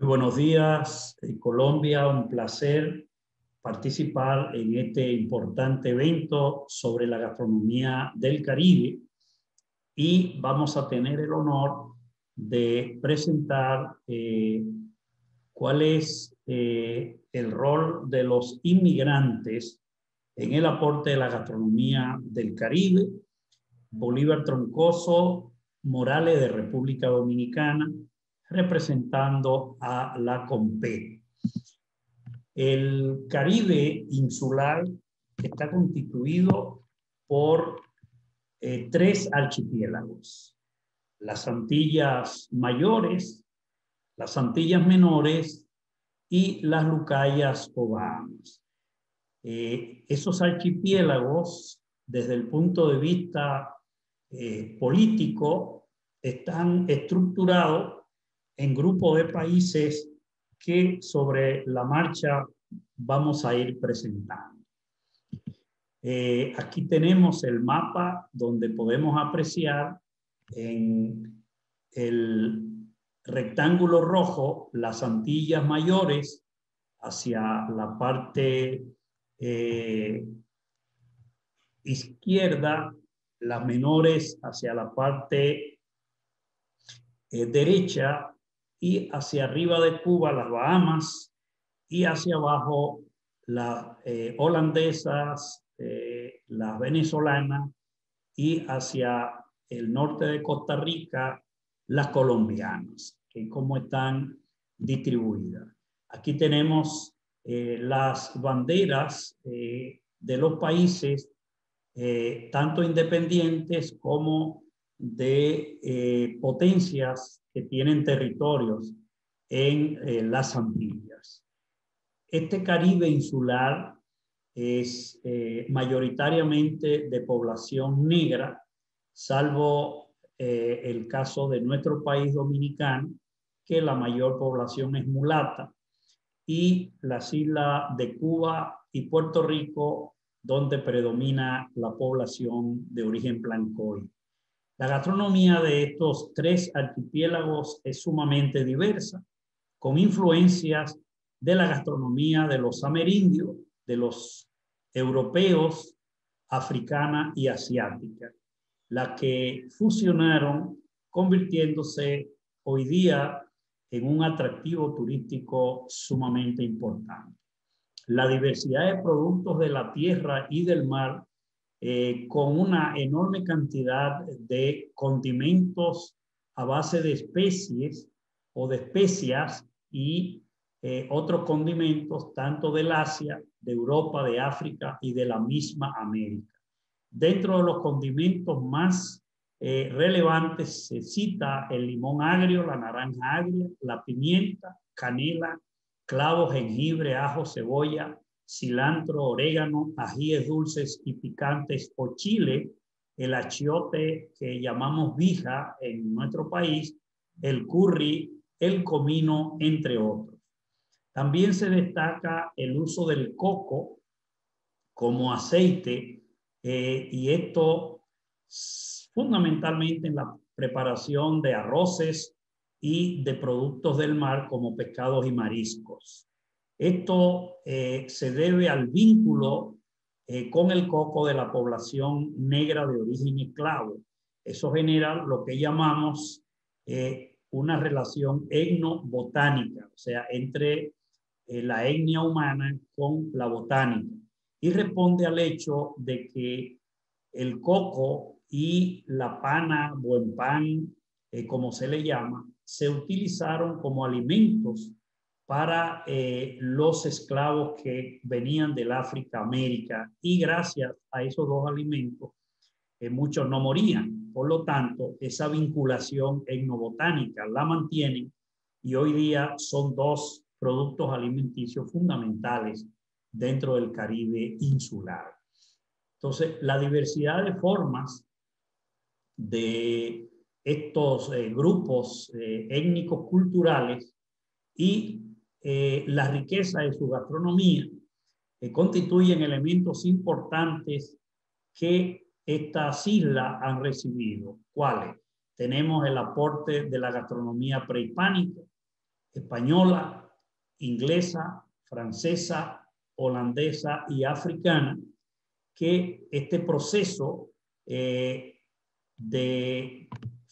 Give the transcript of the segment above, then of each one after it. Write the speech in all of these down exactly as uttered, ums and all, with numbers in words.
buenos días, eh, Colombia. Un placer participar en este importante evento sobre la gastronomía del Caribe y vamos a tener el honor de presentar eh, cuál es eh, el rol de los inmigrantes en el aporte de la gastronomía del Caribe. Bolívar Troncoso Morales, de República Dominicana, representando a la COMPET. El Caribe insular está constituido por eh, tres archipiélagos: las Antillas Mayores, las Antillas Menores y las Lucayas o Bahamas. Eh, esos archipiélagos, desde el punto de vista eh, político, están estructurados en grupos de países que sobre la marcha vamos a ir presentando. Eh, aquí tenemos el mapa donde podemos apreciar en el rectángulo rojo las Antillas Mayores hacia la parte eh, izquierda, las menores hacia la parte eh, derecha, y hacia arriba de Cuba las Bahamas, y hacia abajo las eh, holandesas, eh, las venezolanas, y hacia el norte de Costa Rica las colombianas, que cómo están distribuidas. Aquí tenemos eh, las banderas eh, de los países, eh, tanto independientes como de eh, potencias que tienen territorios en eh, las Antillas. Este Caribe insular es eh, mayoritariamente de población negra, salvo eh, el caso de nuestro país dominicano, que la mayor población es mulata, y las islas de Cuba y Puerto Rico, donde predomina la población de origen blancoide. La gastronomía de estos tres archipiélagos es sumamente diversa, con influencias de la gastronomía de los amerindios, de los europeos, africana y asiática, la que fusionaron, convirtiéndose hoy día en un atractivo turístico sumamente importante. La diversidad de productos de la tierra y del mar, eh, con una enorme cantidad de condimentos a base de especies o de especias y eh, otros condimentos tanto del Asia, de Europa, de África y de la misma América. Dentro de los condimentos más eh, relevantes se cita el limón agrio, la naranja agria, la pimienta, canela, clavo, jengibre, ajo, cebolla, cilantro, orégano, ajíes dulces y picantes o chile, el achiote que llamamos vija en nuestro país, el curry, el comino, entre otros. También se destaca el uso del coco como aceite, eh, y esto fundamentalmente en la preparación de arroces y de productos del mar como pescados y mariscos. Esto eh, se debe al vínculo eh, con el coco de la población negra de origen esclavo. Eso genera lo que llamamos eh, una relación etnobotánica, o sea, entre eh, la etnia humana con la botánica, y responde al hecho de que el coco y la pana, buen pan, eh, como se le llama, se utilizaron como alimentos para eh, los esclavos que venían del África, América, y gracias a esos dos alimentos eh, muchos no morían. Por lo tanto, esa vinculación etnobotánica la mantienen y hoy día son dos productos alimenticios fundamentales dentro del Caribe insular. Entonces, la diversidad de formas de estos eh, grupos eh, étnicos culturales y eh, la riqueza de su gastronomía eh, constituyen elementos importantes que estas islas han recibido. ¿Cuáles? Tenemos el aporte de la gastronomía prehispánica, española, inglesa, francesa, holandesa y africana, que este proceso eh, de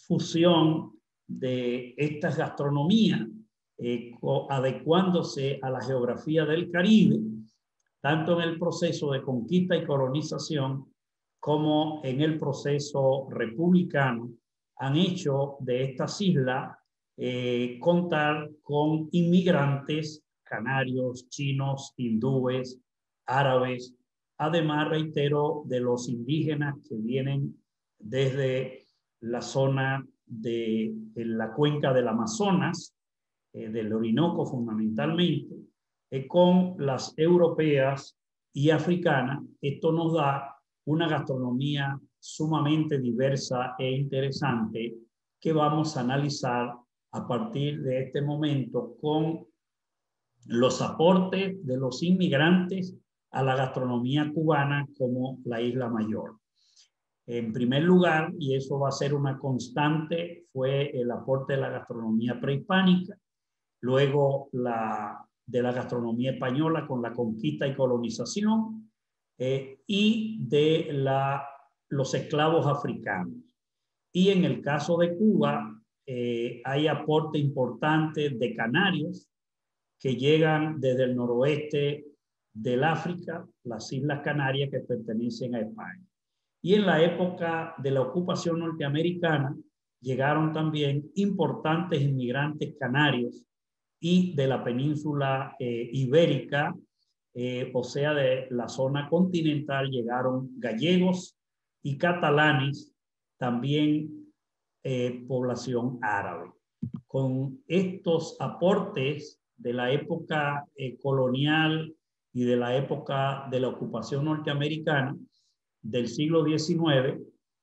fusión de estas gastronomías, eh, adecuándose a la geografía del Caribe, tanto en el proceso de conquista y colonización como en el proceso republicano, han hecho de estas islas eh, contar con inmigrantes canarios, chinos, hindúes, árabes, además, reitero, de los indígenas que vienen desde la zona de, de la cuenca del Amazonas, eh, del Orinoco fundamentalmente, eh, con las europeas y africanas. Esto nos da una gastronomía sumamente diversa e interesante que vamos a analizar a partir de este momento con los aportes de los inmigrantes a la gastronomía cubana como la Isla Mayor. En primer lugar, y eso va a ser una constante, fue el aporte de la gastronomía prehispánica, luego la, de la gastronomía española con la conquista y colonización, eh, y de la, los esclavos africanos. Y en el caso de Cuba, eh, hay aporte importante de canarios que llegan desde el noroeste del África, las Islas Canarias que pertenecen a España. Y en la época de la ocupación norteamericana llegaron también importantes inmigrantes canarios y de la península eh, ibérica, eh, o sea, de la zona continental, llegaron gallegos y catalanes, también eh, población árabe. Con estos aportes de la época eh, colonial y de la época de la ocupación norteamericana del siglo diecinueve,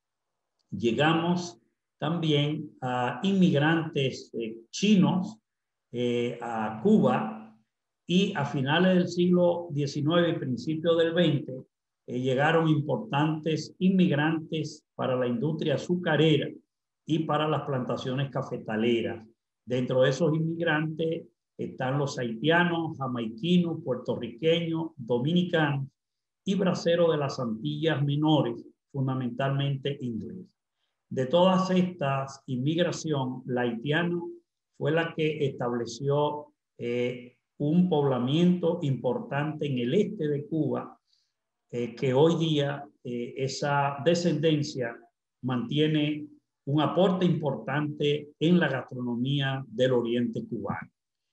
llegamos también a inmigrantes eh, chinos eh, a Cuba, y a finales del siglo diecinueve y principios del veinte eh, llegaron importantes inmigrantes para la industria azucarera y para las plantaciones cafetaleras. Dentro de esos inmigrantes están los haitianos, jamaiquinos, puertorriqueños, dominicanos y braceros de las Antillas Menores, fundamentalmente ingleses. De todas estas inmigración, la haitiana fue la que estableció eh, un poblamiento importante en el este de Cuba, eh, que hoy día eh, esa descendencia mantiene un aporte importante en la gastronomía del oriente cubano.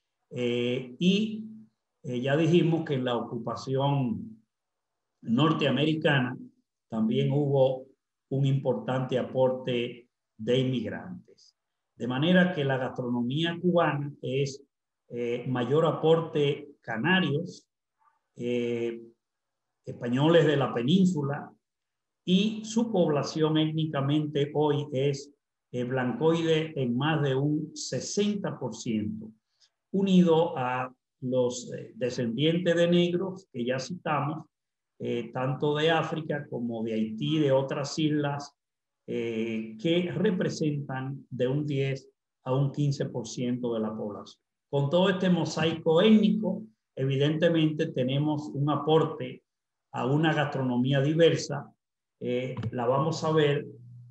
Eh, y eh, ya dijimos que en la ocupación norteamericana también hubo un importante aporte de inmigrantes. De manera que la gastronomía cubana es eh, mayor aporte canarios, eh, españoles de la península, y su población étnicamente hoy es eh, blancoide en más de un sesenta por ciento, unido a los eh, descendientes de negros que ya citamos, eh, tanto de África como de Haití, de otras islas, eh, que representan de un diez a un quince por ciento de la población. Con todo este mosaico étnico, evidentemente tenemos un aporte a una gastronomía diversa. Eh, la vamos a ver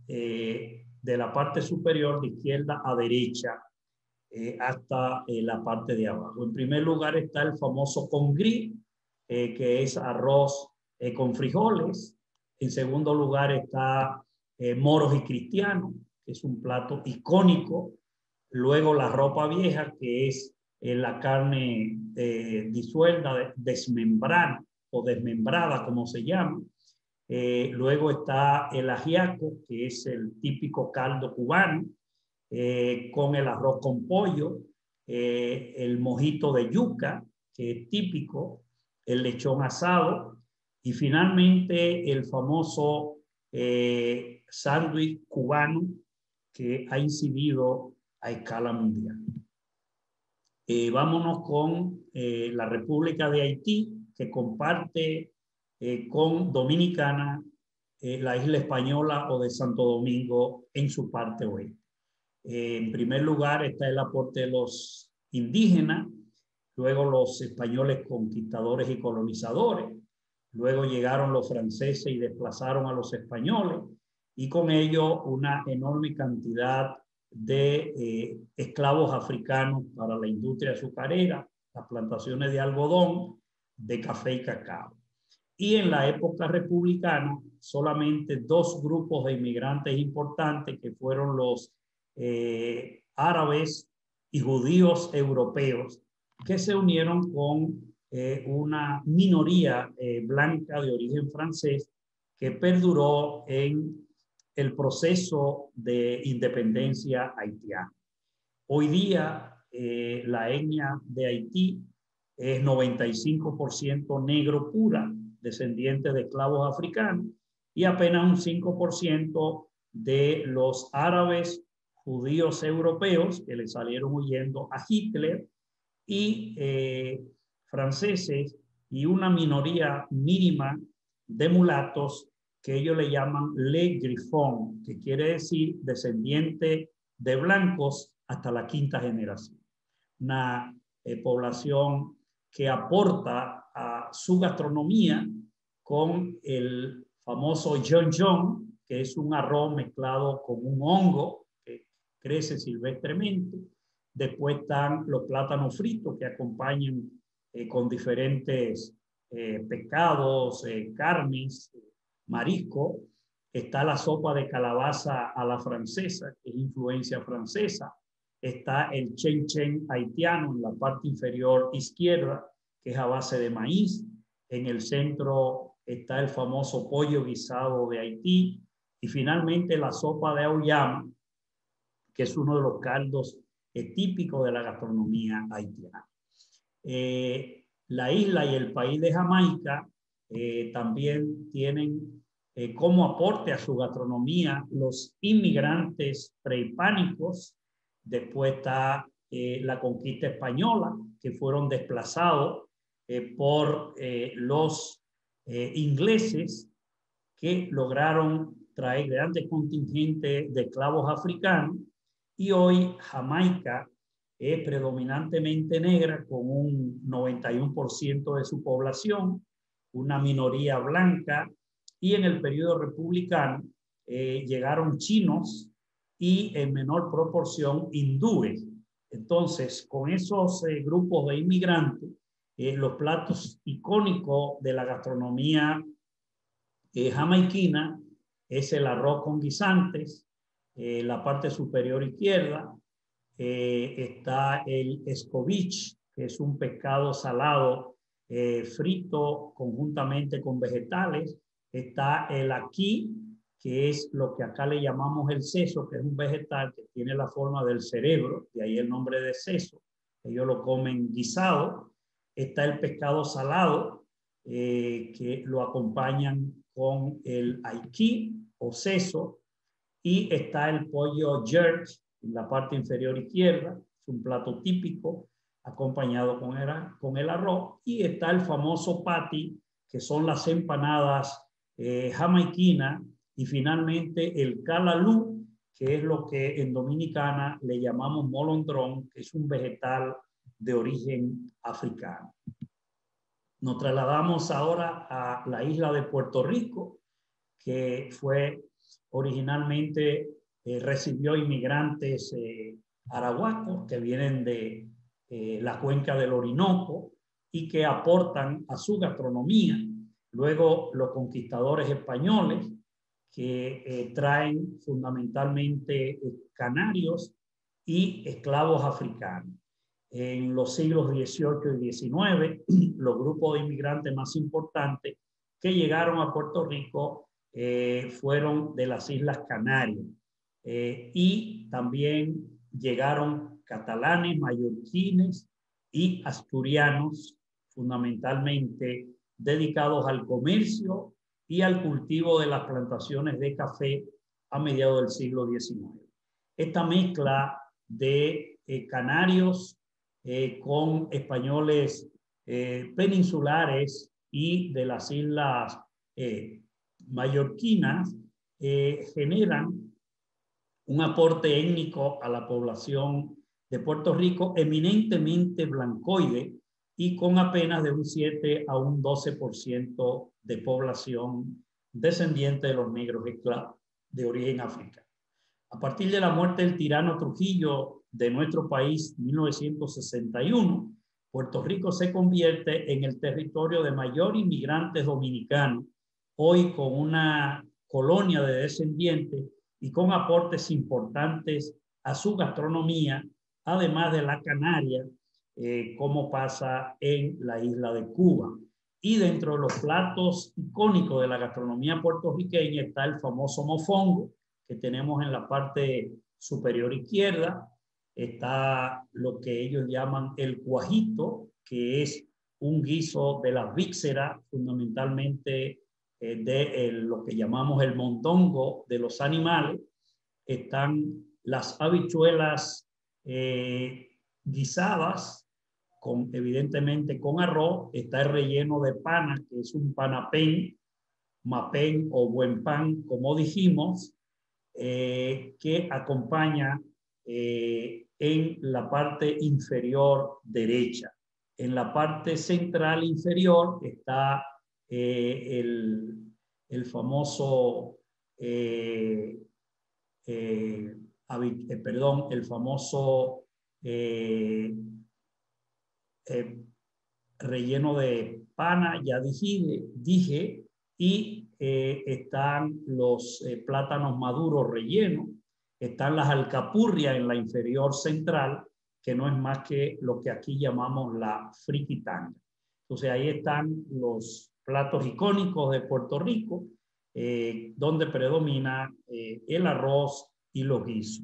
eh, de la parte superior de izquierda a derecha, eh, hasta eh, la parte de abajo. En primer lugar está el famoso congrí, eh, que es arroz eh, con frijoles. En segundo lugar está eh, moros y cristianos, que es un plato icónico. Luego la ropa vieja, que es eh, la carne eh, disuelta, desmembrada o desmembrada, como se llama. Eh, luego está el ajiaco, que es el típico caldo cubano, eh, con el arroz con pollo, eh, el mojito de yuca, que es típico, el lechón asado, y finalmente el famoso eh, sándwich cubano, que ha incidido a escala mundial. Eh, vámonos con eh, la República de Haití, que comparte eh, con Dominicana eh, la isla española o de Santo Domingo en su parte oeste. Eh, en primer lugar está el aporte de los indígena, luego los españoles conquistadores y colonizadores, luego llegaron los franceses y desplazaron a los españoles, y con ello una enorme cantidad de eh, esclavos africanos para la industria azucarera, las plantaciones de algodón, de café y cacao. Y en la época republicana, solamente dos grupos de inmigrantes importantes, que fueron los eh, árabes y judíos europeos, que se unieron con eh, una minoría eh, blanca de origen francés que perduró en el proceso de independencia haitiana. Hoy día, eh, la etnia de Haití es noventa y cinco por ciento negro pura, descendiente de esclavos africanos, y apenas un cinco por ciento de los árabes judíos europeos que le salieron huyendo a Hitler, y eh, franceses, y una minoría mínima de mulatos que ellos le llaman les griffons, que quiere decir descendiente de blancos hasta la quinta generación. Una eh, población que aporta a su gastronomía con el famoso John John, que es un arroz mezclado con un hongo que crece silvestremente. Después están los plátanos fritos que acompañan eh, con diferentes eh, pescados, eh, carnes, marisco. Está la sopa de calabaza a la francesa, que es influencia francesa. Está el chen chen haitiano en la parte inferior izquierda, que es a base de maíz. En el centro está el famoso pollo guisado de Haití. Y finalmente la sopa de auyama, que es uno de los caldos eh, típicos de la gastronomía haitiana. Eh, la isla y el país de Jamaica eh, también tienen eh, como aporte a su gastronomía los inmigrantes prehispánicos. Después está eh, la conquista española, que fueron desplazados eh, por eh, los eh, ingleses, que lograron traer grandes contingentes de esclavos africanos, y hoy Jamaica es predominantemente negra, con un noventa y uno por ciento de su población, una minoría blanca, y en el periodo republicano eh, llegaron chinos y en menor proporción hindúes. Entonces, con esos eh, grupos de inmigrantes, eh, los platos icónicos de la gastronomía eh, jamaiquina es el arroz con guisantes, eh, la parte superior izquierda. Eh, está el escovitch, que es un pescado salado eh, frito conjuntamente con vegetales. Está el ají, que es lo que acá le llamamos el seso, que es un vegetal que tiene la forma del cerebro, de ahí el nombre de seso. Ellos lo comen guisado. Está el pescado salado, eh, que lo acompañan con el ají o seso. Y está el pollo jerk en la parte inferior izquierda, es un plato típico acompañado con el, con el arroz. Y está el famoso patty, que son las empanadas eh, jamaiquinas. Y finalmente el calalú, que es lo que en Dominicana le llamamos molondrón, que es un vegetal de origen africano. Nos trasladamos ahora a la isla de Puerto Rico, que fue originalmente, eh, recibió inmigrantes eh, arahuacos que vienen de eh, la cuenca del Orinoco y que aportan a su gastronomía. Luego los conquistadores españoles, que eh, traen fundamentalmente eh, canarios y esclavos africanos. En los siglos dieciocho y diecinueve, los grupos de inmigrantes más importantes que llegaron a Puerto Rico eh, fueron de las Islas Canarias, eh, y también llegaron catalanes, mallorquines y asturianos, fundamentalmente dedicados al comercio y al cultivo de las plantaciones de café a mediados del siglo diecinueve. Esta mezcla de eh, canarios eh, con españoles eh, peninsulares y de las islas eh, mallorquinas eh, generan un aporte étnico a la población de Puerto Rico eminentemente blancoide y con apenas de un siete a un doce por ciento de población descendiente de los negros esclavos de origen africano. A partir de la muerte del tirano Trujillo de nuestro país en mil novecientos sesenta y uno, Puerto Rico se convierte en el territorio de mayor inmigrantes dominicanos, hoy con una colonia de descendientes y con aportes importantes a su gastronomía, además de la canaria, eh, como pasa en la isla de Cuba. Y dentro de los platos icónicos de la gastronomía puertorriqueña está el famoso mofongo, que tenemos en la parte superior izquierda. Está lo que ellos llaman el cuajito, que es un guiso de las vísceras, fundamentalmente eh, de el, lo que llamamos el mondongo de los animales. Están las habichuelas eh, guisadas, con, evidentemente con arroz. Está el relleno de pana, que es un panapén, mapén o buen pan, como dijimos, eh, que acompaña eh, en la parte inferior derecha. En la parte central inferior está eh, el, el famoso eh, eh, eh, perdón, el famoso eh, eh, relleno de pana, ya dije, dije y eh, están los eh, plátanos maduros rellenos, están las alcapurrias en la inferior central, que no es más que lo que aquí llamamos la friquitanga. Entonces ahí están los platos icónicos de Puerto Rico, eh, donde predomina eh, el arroz y los guisos.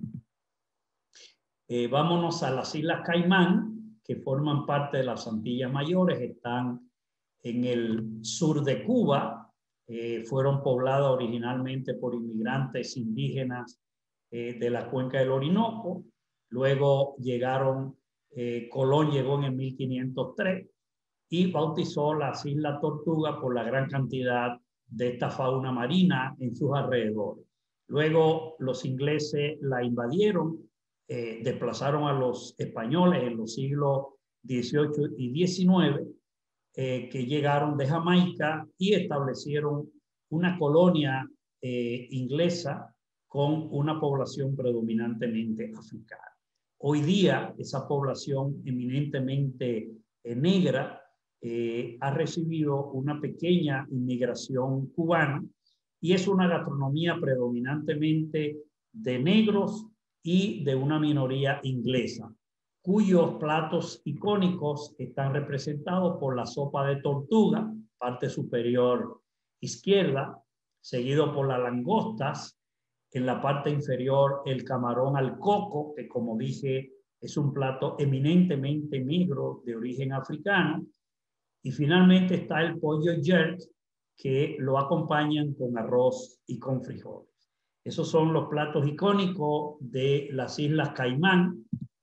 Eh, vámonos a las Islas Caimán, que forman parte de las Antillas Mayores, están en el sur de Cuba, eh, fueron pobladas originalmente por inmigrantes indígenas eh, de la cuenca del Orinoco. Luego llegaron, eh, Colón llegó en el mil quinientos tres y bautizó las Islas Tortuga por la gran cantidad de esta fauna marina en sus alrededores. Luego los ingleses la invadieron, eh, desplazaron a los españoles en los siglos dieciocho y diecinueve, eh, que llegaron de Jamaica y establecieron una colonia eh, inglesa con una población predominantemente africana. Hoy día esa población eminentemente eh, negra eh, ha recibido una pequeña inmigración cubana y es una gastronomía predominantemente de negros y de una minoría inglesa, cuyos platos icónicos están representados por la sopa de tortuga, parte superior izquierda, seguido por las langostas, en la parte inferior el camarón al coco, que como dije es un plato eminentemente negro de origen africano, y finalmente está el pollo jerk, que lo acompañan con arroz y con frijoles. Esos son los platos icónicos de las Islas Caimán.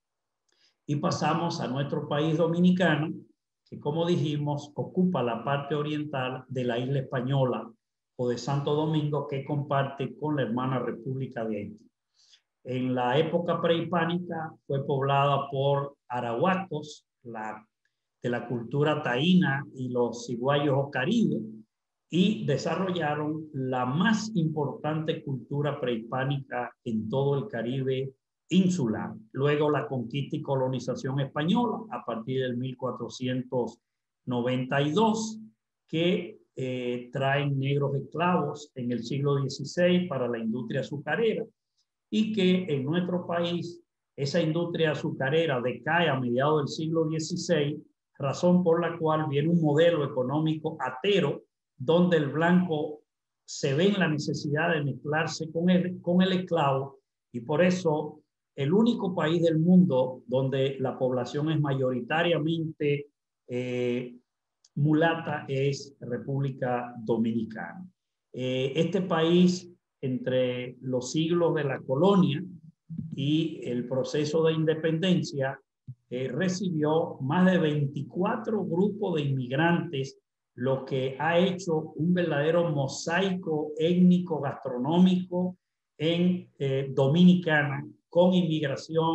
Y pasamos a nuestro país dominicano, que como dijimos ocupa la parte oriental de la isla española o de Santo Domingo, que comparte con la hermana República de Haití. En la época prehispánica fue poblada por arahuacos, la, de la cultura taína y los ciguayos o caribes, y desarrollaron la más importante cultura prehispánica en todo el Caribe insular. Luego la conquista y colonización española a partir del mil cuatrocientos noventa y dos, que eh, traen negros esclavos en el siglo dieciséis para la industria azucarera, y que en nuestro país esa industria azucarera decae a mediados del siglo dieciséis, razón por la cual viene un modelo económico atero donde el blanco se ve en la necesidad de mezclarse con el, con el esclavo, y por eso el único país del mundo donde la población es mayoritariamente eh, mulata es República Dominicana. Eh, este país, entre los siglos de la colonia y el proceso de independencia, eh, recibió más de veinticuatro grupos de inmigrantes, lo que ha hecho un verdadero mosaico étnico gastronómico en eh, Dominicana, con inmigración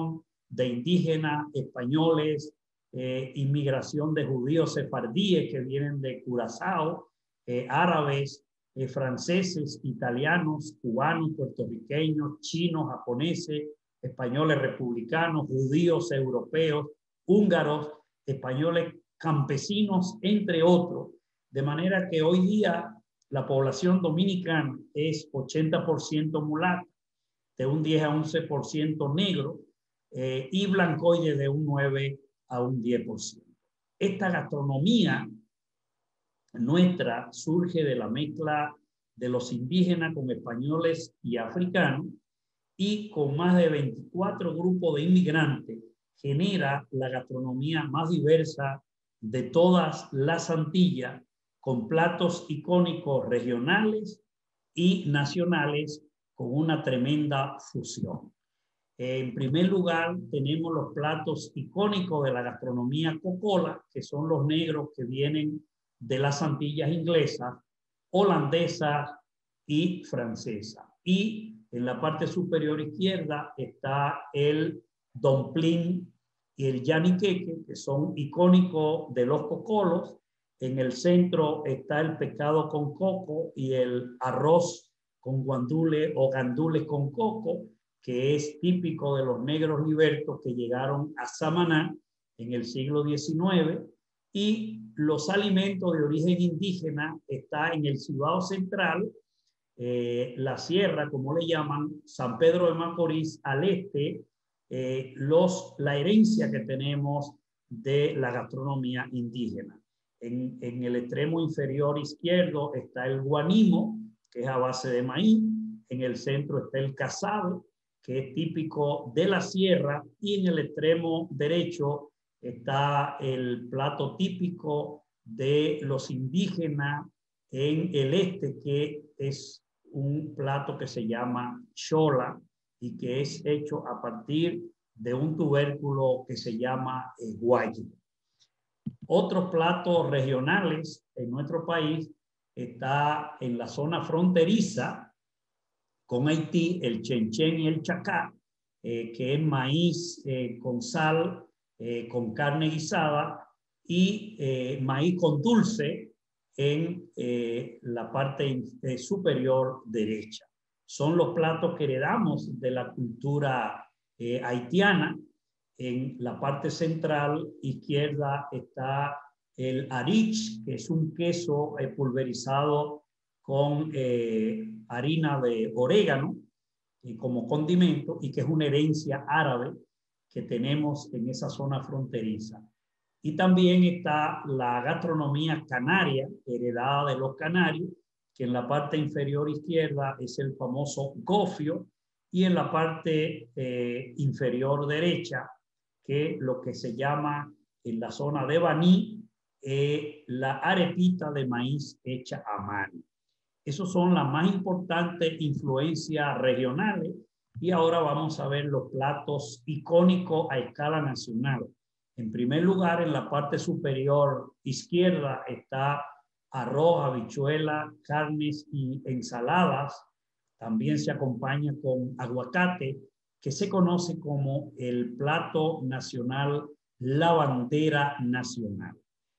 de indígenas españoles, eh, inmigración de judíos sefardíes que vienen de Curazao, eh, árabes, eh, franceses, italianos, cubanos, puertorriqueños, chinos, japoneses, españoles republicanos, judíos europeos, húngaros, españoles campesinos, entre otros. De manera que hoy día la población dominicana es ochenta por ciento mulata, de un diez a once por ciento negro, eh, y blancoide de un nueve a un diez por ciento. Esta gastronomía nuestra surge de la mezcla de los indígenas con españoles y africanos, y con más de veinticuatro grupos de inmigrantes genera la gastronomía más diversa de todas las Antillas, con platos icónicos regionales y nacionales con una tremenda fusión. En primer lugar, tenemos los platos icónicos de la gastronomía cocola, que son los negros que vienen de las Antillas inglesas, holandesas y francesas. Y en la parte superior izquierda está el dumpling y el yaniqueque, que son icónicos de los cocolos. En el centro está el pescado con coco y el arroz con guandule o gandules con coco, que es típico de los negros libertos que llegaron a Samaná en el siglo diecinueve. Y los alimentos de origen indígena está en el Cibao Central, eh, la sierra, como le llaman, San Pedro de Macorís, al este, eh, los, la herencia que tenemos de la gastronomía indígena. En, en el extremo inferior izquierdo está el guanimo, que es a base de maíz. En el centro está el casabe, que es típico de la sierra, y en el extremo derecho está el plato típico de los indígenas en el este, que es un plato que se llama chola y que es hecho a partir de un tubérculo que se llama eh, guayo. Otros platos regionales en nuestro país está en la zona fronteriza con Haití, el chenchen y el chacá, eh, que es maíz eh, con sal, eh, con carne guisada, y eh, maíz con dulce en eh, la parte eh, superior derecha. Son los platos que heredamos de la cultura eh, haitiana. En la parte central izquierda está el arich, que es un queso eh, pulverizado con eh, harina de orégano y como condimento, y que es una herencia árabe que tenemos en esa zona fronteriza. Y también está la gastronomía canaria, heredada de los canarios, que en la parte inferior izquierda es el famoso gofio, y en la parte eh, inferior derecha, que lo que se llama en la zona de Baní, eh, la arepita de maíz hecha a mano. Esas son las más importantes influencias regionales, y ahora vamos a ver los platos icónicos a escala nacional. En primer lugar, en la parte superior izquierda está arroz, habichuela, carnes y ensaladas. También se acompaña con aguacate, que se conoce como el plato nacional, la bandera nacional.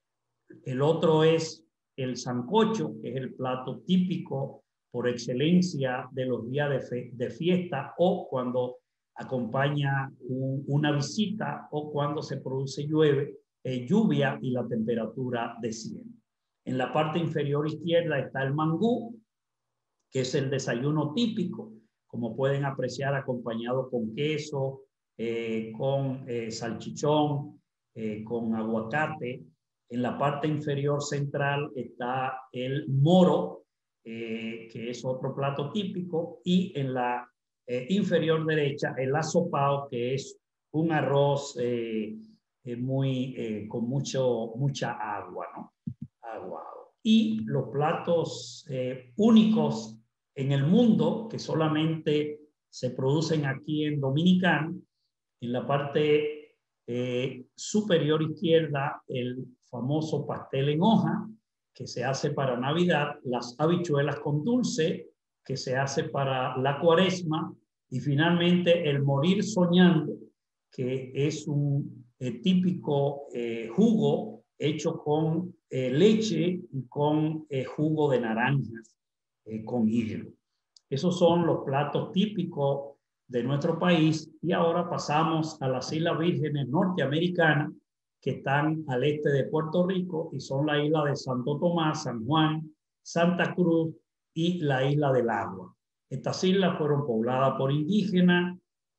El otro es el sancocho, que es el plato típico por excelencia de los días de, de fiesta, o cuando acompaña un, una visita, o cuando se produce llueve, eh, lluvia y la temperatura desciende. En la parte inferior izquierda está el mangú, que es el desayuno típico, como pueden apreciar, acompañado con queso, eh, con eh, salchichón, eh, con aguacate. En la parte inferior central está el moro, eh, que es otro plato típico, y en la eh, inferior derecha el asopao, que es un arroz eh, eh, muy, eh, con mucho, mucha agua, ¿no? Aguado. Y los platos eh, únicos en el mundo, que solamente se producen aquí en Dominicana, en la parte eh, superior izquierda, el famoso pastel en hoja, que se hace para Navidad, las habichuelas con dulce, que se hace para la Cuaresma, y finalmente el morir soñando, que es un eh, típico eh, jugo hecho con eh, leche y con eh, jugo de naranjas eh, con hielo. Esos son los platos típicos de nuestro país. Y ahora pasamos a las Islas Vírgenes norteamericanas, que están al este de Puerto Rico y son la isla de Santo Tomás, San Juan, Santa Cruz y la isla del Agua. Estas islas fueron pobladas por indígenas,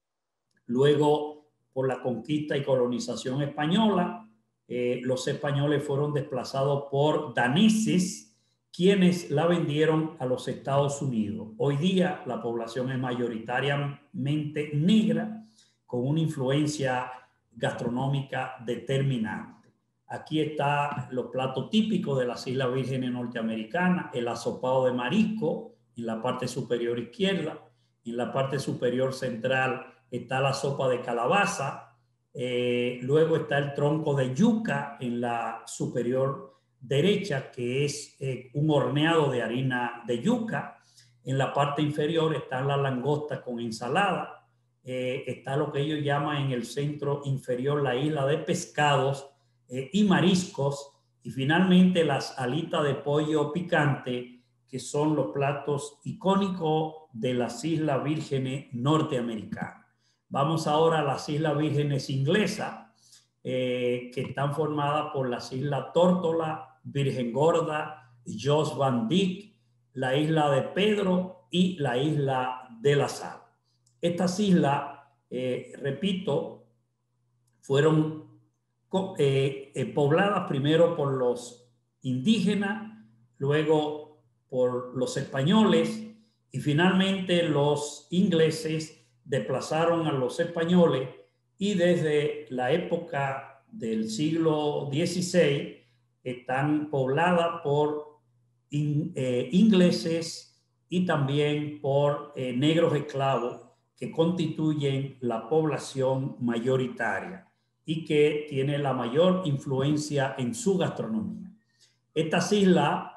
luego por la conquista y colonización española. Eh, los españoles fueron desplazados por daneses, quienes la vendieron a los Estados Unidos. Hoy día la población es mayoritariamente negra, con una influencia gastronómica determinante. Aquí están los platos típicos de las Islas Vírgenes norteamericanas: el asopado de marisco en la parte superior izquierda, en la parte superior central está la sopa de calabaza, eh, luego está el tronco de yuca en la superior derecha, que es eh, un horneado de harina de yuca. En la parte inferior están las langostas con ensalada. Eh, está lo que ellos llaman en el centro inferior la isla de pescados eh, y mariscos. Y finalmente las alitas de pollo picante, que son los platos icónicos de las Islas Vírgenes norteamericanas. Vamos ahora a las Islas Vírgenes inglesas, eh, que están formadas por las Islas Tórtola, Virgen Gorda, Jos Van Dyck, la isla de Pedro y la isla de la Sal. Estas islas, eh, repito, fueron eh, eh, pobladas primero por los indígenas, luego por los españoles y finalmente los ingleses desplazaron a los españoles, y desde la época del siglo dieciséis están pobladas por in, eh, ingleses y también por eh, negros esclavos, que constituyen la población mayoritaria y que tiene la mayor influencia en su gastronomía. Estas islas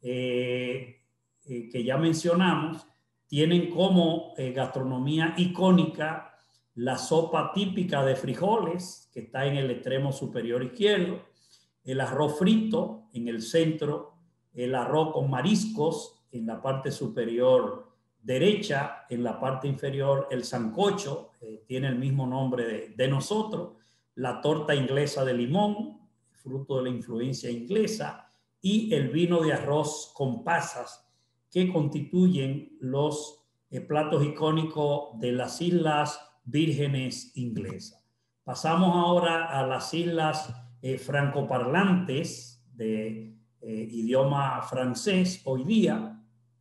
eh, eh, que ya mencionamos tienen como eh, gastronomía icónica la sopa típica de frijoles, que está en el extremo superior izquierdo, el arroz frito en el centro, el arroz con mariscos en la parte superior derecha, en la parte inferior el sancocho, eh, tiene el mismo nombre de, de nosotros, la torta inglesa de limón, fruto de la influencia inglesa, y el vino de arroz con pasas, que constituyen los eh, platos icónicos de las Islas Vírgenes inglesas. Pasamos ahora a las islas eh, francoparlantes de eh, idioma francés hoy día,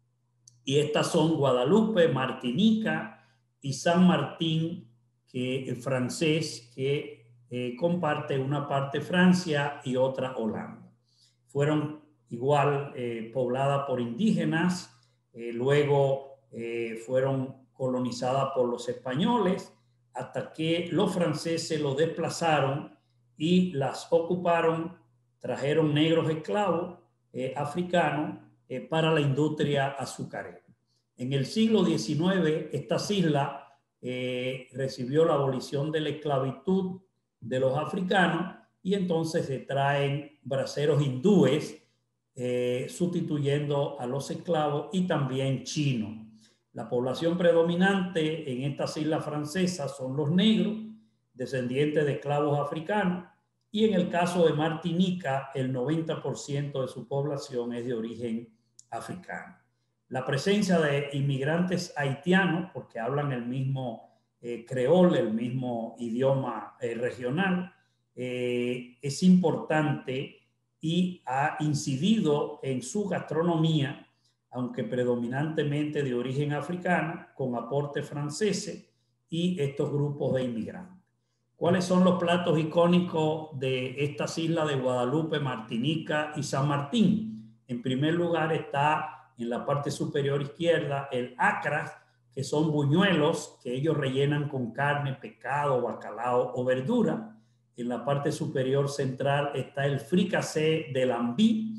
y estas son Guadalupe, Martinica y San Martín, que es francés, que eh, comparte una parte Francia y otra Holanda. Fueron igual eh, pobladas por indígenas, eh, luego eh, fueron colonizadas por los españoles, hasta que los franceses los desplazaron y las ocuparon, trajeron negros esclavos eh, africanos eh, para la industria azucarera. En el siglo diecinueve, estas islas eh, recibió la abolición de la esclavitud de los africanos, y entonces se traen braceros hindúes eh, sustituyendo a los esclavos, y también chinos. La población predominante en estas islas francesas son los negros, descendientes de esclavos africanos, y en el caso de Martinica, el noventa por ciento de su población es de origen africano. La presencia de inmigrantes haitianos, porque hablan el mismo eh, creol, el mismo idioma eh, regional, eh, es importante y ha incidido en su gastronomía, aunque predominantemente de origen africano, con aportes franceses y estos grupos de inmigrantes. ¿Cuáles son los platos icónicos de estas islas de Guadalupe, Martinica y San Martín? En primer lugar está en la parte superior izquierda el acras, que son buñuelos que ellos rellenan con carne, pescado, bacalao o verdura. En la parte superior central está el fricassé de lambí,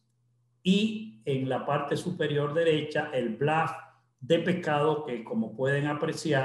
y en la parte superior derecha el bluff de pescado, que como pueden apreciar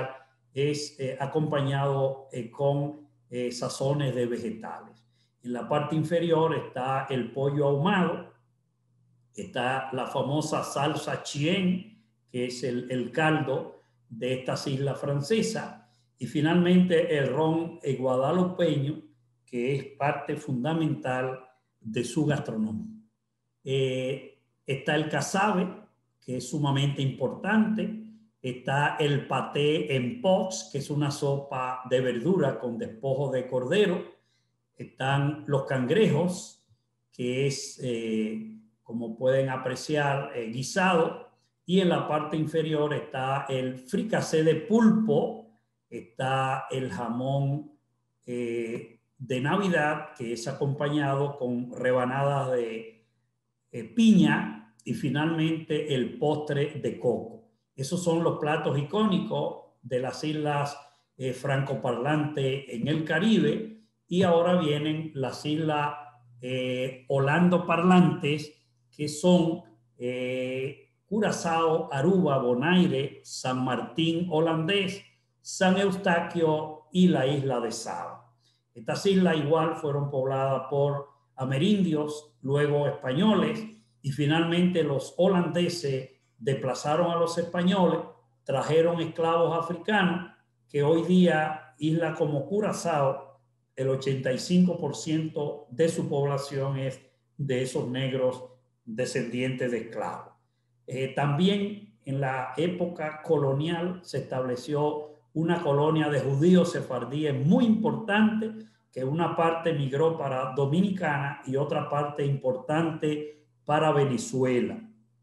es eh, acompañado eh, con eh, sazones de vegetales. En la parte inferior está el pollo ahumado, está la famosa salsa chien, que es el, el caldo de estas islas francesas, y finalmente el ron guadalupeño, que es parte fundamental de su gastronomía. Eh, está el casabe, que es sumamente importante. Está el paté en pots, que es una sopa de verdura con despojos de cordero. Están los cangrejos, que es, eh, como pueden apreciar, eh, guisado. Y en la parte inferior está el fricasé de pulpo, está el jamón eh, de Navidad, que es acompañado con rebanadas de eh, piña, y finalmente el postre de coco. Esos son los platos icónicos de las islas eh, francoparlantes en el Caribe. Y ahora vienen las islas eh, holando-parlantes, que son eh, Curazao, Aruba, Bonaire, San Martín holandés, San Eustaquio y la isla de Saba. Estas islas igual fueron pobladas por amerindios, luego españoles, y finalmente los holandeses desplazaron a los españoles, trajeron esclavos africanos, que hoy día islas como Curazao, el ochenta y cinco por ciento de su población es de esos negros descendientes de esclavos. Eh, también en la época colonial se estableció una colonia de judíos sefardíes muy importante, que una parte migró para Dominicana y otra parte importante para Venezuela.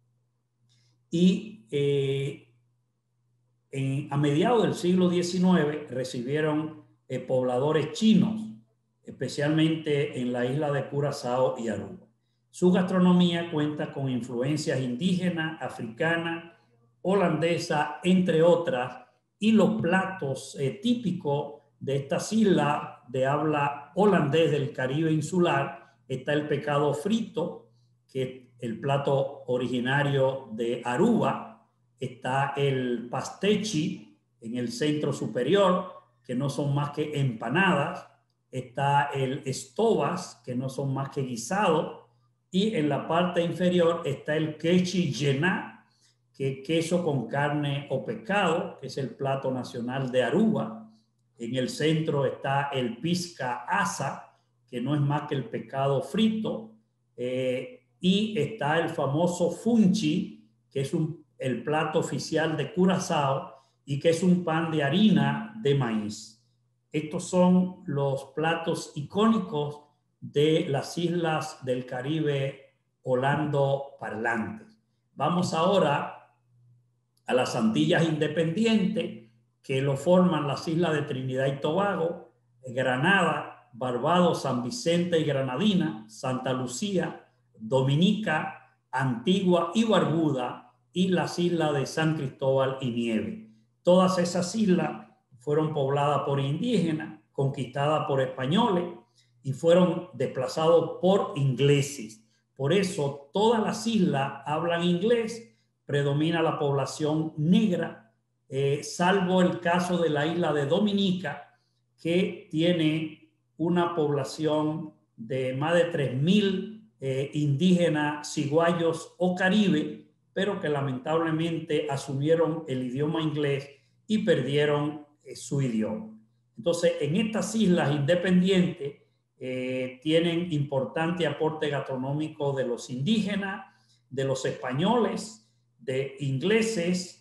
Y eh, en, a mediados del siglo diecinueve recibieron eh, pobladores chinos, especialmente en la isla de Curazao y Aruba. Su gastronomía cuenta con influencias indígenas, africanas, holandesa, entre otras, y los platos eh, típicos de estas islas de habla holandés del Caribe insular. Está el pescado frito, que es el plato originario de Aruba. Está el pastechi en el centro superior, que no son más que empanadas. Está el estobas, que no son más que guisados. Y en la parte inferior está el quechi llená, que es queso con carne o pescado, que es el plato nacional de Aruba. En el centro está el pisca asa, que no es más que el pescado frito. Eh, y está el famoso funchi, que es un, el plato oficial de Curazao y que es un pan de harina de maíz. Estos son los platos icónicos de las islas del Caribe holando-parlantes. Vamos ahora a las Antillas Independientes, que lo forman las islas de Trinidad y Tobago, Granada, Barbados, San Vicente y Granadina, Santa Lucía, Dominica, Antigua y Barbuda, y las islas de San Cristóbal y Nieves. Todas esas islas fueron pobladas por indígenas, conquistadas por españoles y fueron desplazados por ingleses. Por eso todas las islas hablan inglés, predomina la población negra, eh, salvo el caso de la isla de Dominica, que tiene una población de más de tres mil eh, indígenas, ciguayos o caribe, pero que lamentablemente asumieron el idioma inglés y perdieron eh, su idioma. Entonces, en estas islas independientes eh, tienen importante aporte gastronómico de los indígenas, de los españoles, de ingleses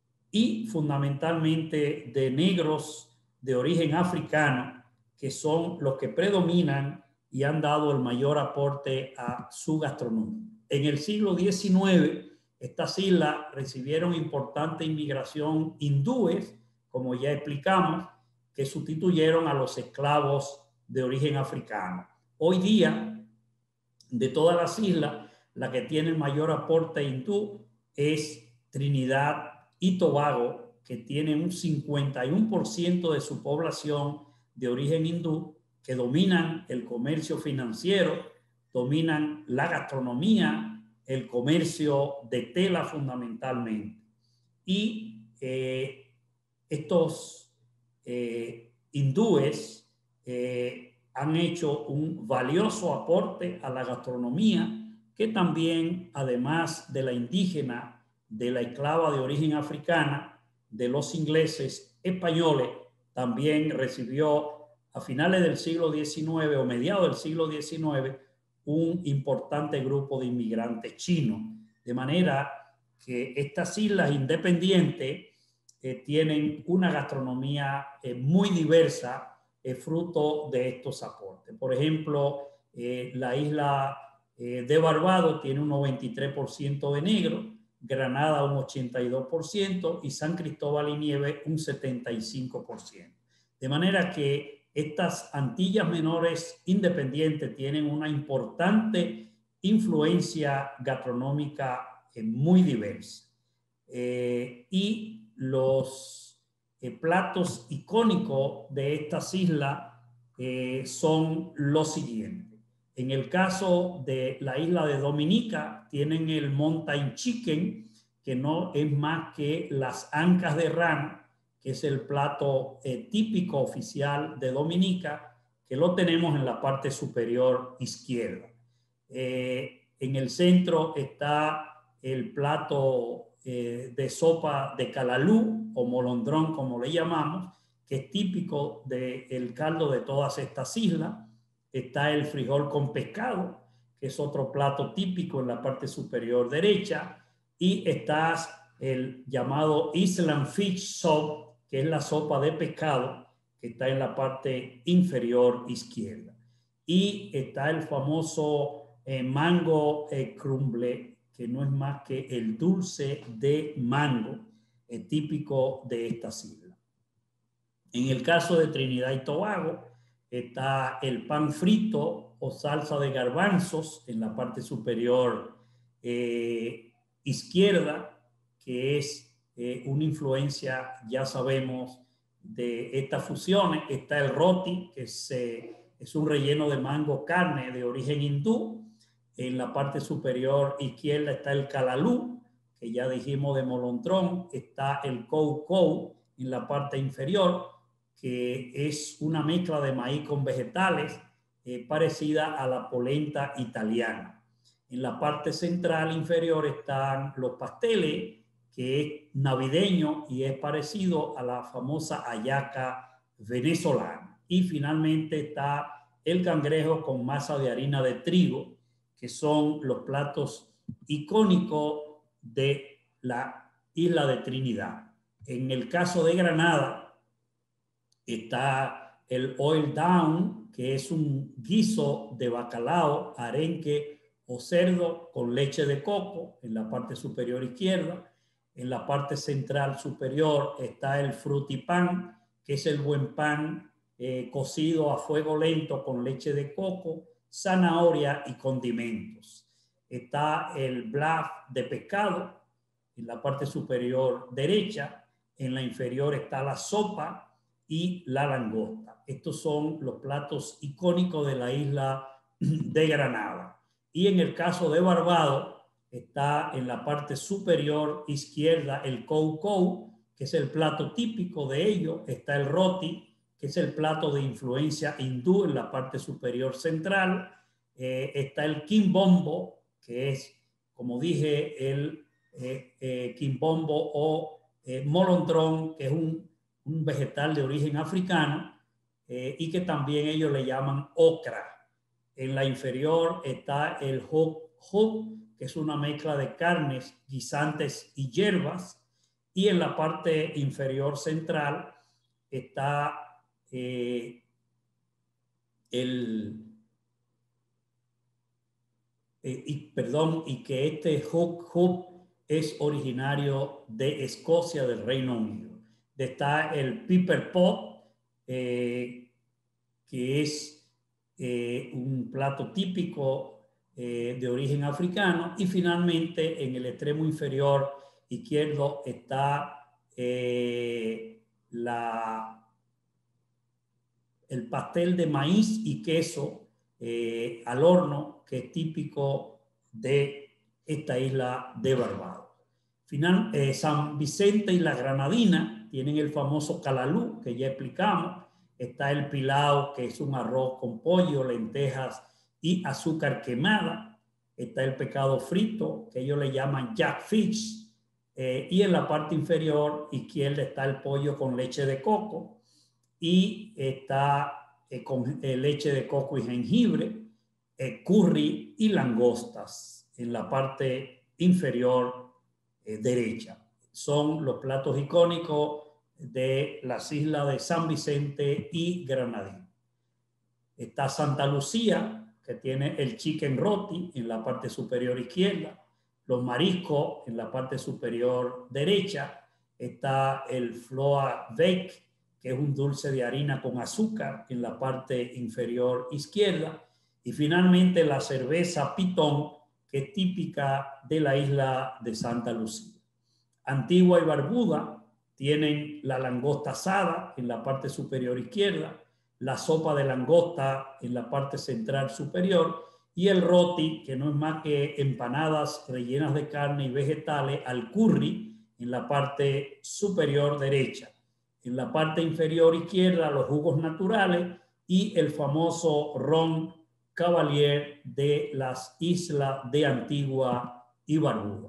y fundamentalmente de negros de origen africano, que son los que predominan y han dado el mayor aporte a su gastronomía. En el siglo diecinueve, estas islas recibieron importante inmigración hindúes, como ya explicamos, que sustituyeron a los esclavos de origen africano. Hoy día, de todas las islas, la que tiene el mayor aporte hindú es Trinidad y Tobago, que tiene un cincuenta y uno por ciento de su población de origen hindú, que dominan el comercio financiero, dominan la gastronomía, el comercio de tela fundamentalmente. Y eh, estos eh, hindúes eh, han hecho un valioso aporte a la gastronomía, que también, además de la indígena, de la esclava de origen africana, de los ingleses españoles, también recibió a finales del siglo diecinueve o mediados del siglo diecinueve un importante grupo de inmigrantes chinos. De manera que estas islas independientes eh, tienen una gastronomía eh, muy diversa, eh, fruto de estos aportes. Por ejemplo, eh, la isla eh, de Barbados tiene un noventa y tres por ciento de negro, Granada un ochenta y dos por ciento y San Cristóbal y Nieves un setenta y cinco por ciento. De manera que estas Antillas Menores independientes tienen una importante influencia gastronómica eh, muy diversa. Eh, y los eh, platos icónicos de estas islas eh, son los siguientes. En el caso de la isla de Dominica, tienen el mountain chicken, que no es más que las ancas de rana, que es el plato eh, típico oficial de Dominica, que lo tenemos en la parte superior izquierda. Eh, en el centro está el plato eh, de sopa de calalú o molondrón, como le llamamos, que es típico del caldo de todas estas islas. Está el frijol con pescado, que es otro plato típico en la parte superior derecha, y está el llamado Island Fish Soup, que es la sopa de pescado, que está en la parte inferior izquierda. Y está el famoso eh, mango eh, crumble, que no es más que el dulce de mango, eh, típico de estas islas. En el caso de Trinidad y Tobago, está el pan frito o salsa de garbanzos en la parte superior eh, izquierda, que es eh, una influencia, ya sabemos, de estas fusiones. Está el roti, que es, eh, es un relleno de mango carne de origen hindú. En la parte superior izquierda está el calalú, que ya dijimos de molondrón. Está el kou kou en la parte inferior, que es una mezcla de maíz con vegetales eh, parecida a la polenta italiana. En la parte central inferior están los pasteles, que es navideño y es parecido a la famosa hallaca venezolana. Y finalmente está el cangrejo con masa de harina de trigo, que son los platos icónicos de la isla de Trinidad. En el caso de Granada, está el oil down, que es un guiso de bacalao, arenque o cerdo con leche de coco en la parte superior izquierda. En la parte central superior está el frutipan, que es el buen pan eh, cocido a fuego lento con leche de coco, zanahoria y condimentos. Está el bluff de pescado en la parte superior derecha. En la inferior está la sopa y la langosta. Estos son los platos icónicos de la isla de Granada. Y en el caso de Barbados, está en la parte superior izquierda el kou kou, que es el plato típico de ello. Está el roti, que es el plato de influencia hindú en la parte superior central. Eh, está el quimbombo, que es, como dije, el eh, eh, quimbombo o eh, molondrón, que es un un vegetal de origen africano eh, y que también ellos le llaman okra. En la inferior está el huk huk, que es una mezcla de carnes, guisantes y hierbas, y en la parte inferior central está eh, el eh, y, perdón, y que este huk huk es originario de Escocia, del Reino Unido. Está el pepper pot, eh, que es eh, un plato típico eh, de origen africano. Y finalmente, en el extremo inferior izquierdo está eh, la, el pastel de maíz y queso eh, al horno, que es típico de esta isla de Barbados. Final, eh, San Vicente y la Granadina tienen el famoso calalú, que ya explicamos. Está el pilao, que es un arroz con pollo, lentejas y azúcar quemada. Está el pescado frito, que ellos le llaman jackfish. Eh, y en la parte inferior izquierda está el pollo con leche de coco. Y está eh, con eh, leche de coco y jengibre, eh, curry y langostas en la parte inferior eh, derecha. Son los platos icónicos de las islas de San Vicente y Granadín. Está Santa Lucía, que tiene el chicken roti en la parte superior izquierda, los mariscos en la parte superior derecha. Está el floa bake, que es un dulce de harina con azúcar en la parte inferior izquierda. Y finalmente la cerveza pitón, que es típica de la isla de Santa Lucía. Antigua y Barbuda tienen la langosta asada en la parte superior izquierda, la sopa de langosta en la parte central superior y el roti, que no es más que empanadas rellenas de carne y vegetales al curry en la parte superior derecha. En la parte inferior izquierda, los jugos naturales y el famoso ron Cavalier de las islas de Antigua y Barbuda.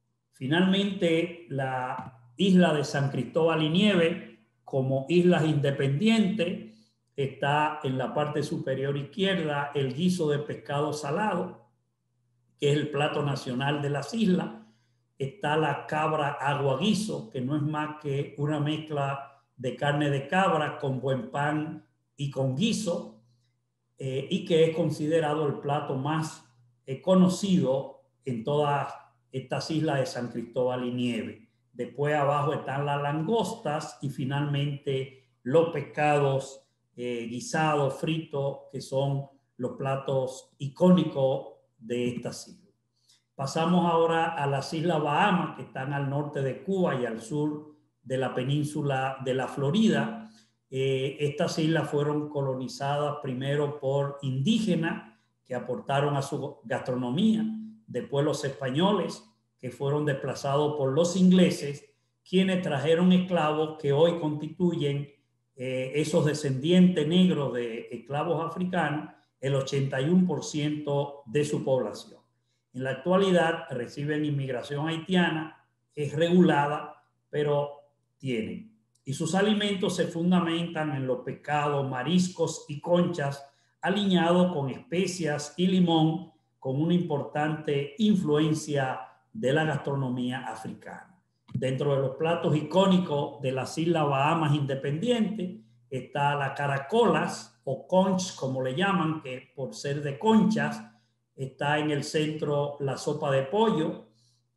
Finalmente, la isla de San Cristóbal y Nieves, como islas independientes, está en la parte superior izquierda el guiso de pescado salado, que es el plato nacional de las islas. Está la cabra agua guiso, que no es más que una mezcla de carne de cabra con buen pan y con guiso, eh, y que es considerado el plato más eh, conocido en todas estas islas de San Cristóbal y Nieves. Después abajo están las langostas y finalmente los pescados eh, guisados, fritos, que son los platos icónicos de estas islas. Pasamos ahora a las Islas Bahamas, que están al norte de Cuba y al sur de la península de la Florida. Eh, estas islas fueron colonizadas primero por indígenas que aportaron a su gastronomía, después los españoles, que fueron desplazados por los ingleses, quienes trajeron esclavos que hoy constituyen eh, esos descendientes negros de esclavos africanos, el ochenta y uno por ciento de su población. En la actualidad reciben inmigración haitiana, es regulada, pero tienen. Y sus alimentos se fundamentan en los pescados, mariscos y conchas, aliñados con especias y limón, con una importante influencia de la gastronomía africana. Dentro de los platos icónicos de las Islas Bahamas independientes está la caracolas o conch, como le llaman, que por ser de conchas, está en el centro la sopa de pollo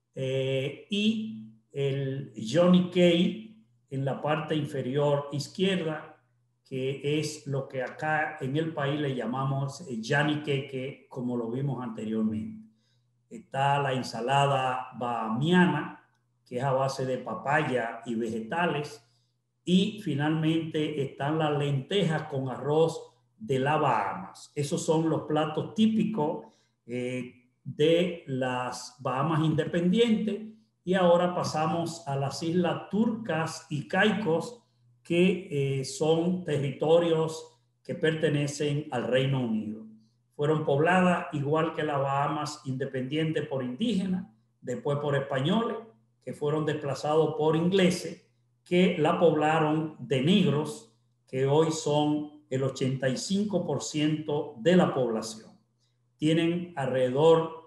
eh, y el Johnny Cay en la parte inferior izquierda, que es lo que acá en el país le llamamos yaniqueque, como lo vimos anteriormente. Está la ensalada bahamiana, que es a base de papaya y vegetales. Y finalmente están las lentejas con arroz de las Bahamas. Esos son los platos típicos eh, de las Bahamas independientes. Y ahora pasamos a las islas Turcas y Caicos, que eh, son territorios que pertenecen al Reino Unido. Fueron pobladas, igual que las Bahamas independientes, por indígenas, después por españoles, que fueron desplazados por ingleses, que la poblaron de negros, que hoy son el ochenta y cinco por ciento de la población. Tienen alrededor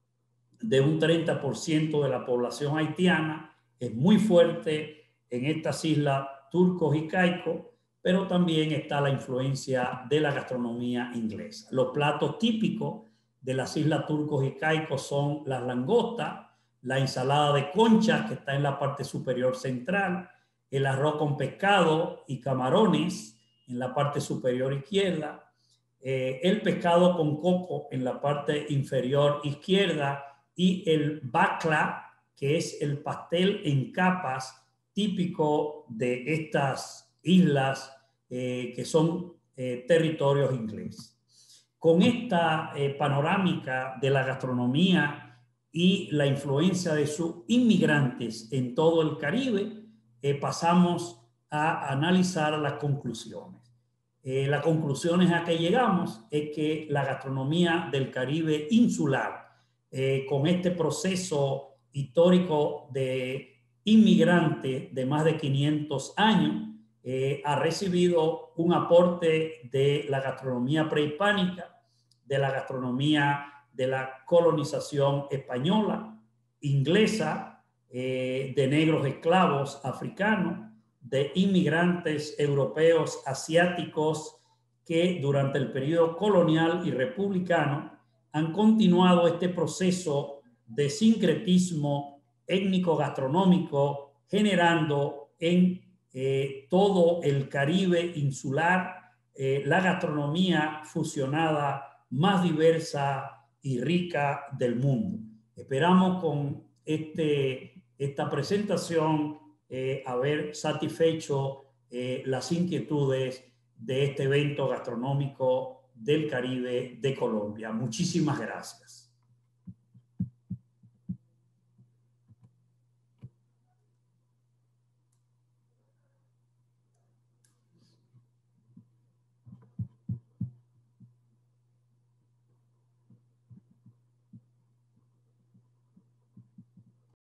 de un treinta por ciento de la población haitiana, es muy fuerte en estas islas Turcos y Caicos, pero también está la influencia de la gastronomía inglesa. Los platos típicos de las islas Turcos y Caicos son las langostas, la ensalada de conchas, que está en la parte superior central, el arroz con pescado y camarones en la parte superior izquierda, eh, el pescado con coco en la parte inferior izquierda y el bakla, que es el pastel en capas típico de estas islas eh, que son eh, territorios ingleses. Con esta eh, panorámica de la gastronomía y la influencia de sus inmigrantes en todo el Caribe, eh, pasamos a analizar las conclusiones. Eh, las conclusiones a que llegamos es que la gastronomía del Caribe insular, eh, con este proceso histórico de inmigrante de más de quinientos años, eh, ha recibido un aporte de la gastronomía prehispánica, de la gastronomía de la colonización española, inglesa, eh, de negros esclavos africanos, de inmigrantes europeos, asiáticos, que durante el periodo colonial y republicano han continuado este proceso de sincretismo étnico-gastronómico, generando en eh, todo el Caribe insular eh, la gastronomía fusionada más diversa y rica del mundo. Esperamos con este, esta presentación eh, haber satisfecho eh, las inquietudes de este evento gastronómico del Caribe de Colombia. Muchísimas gracias.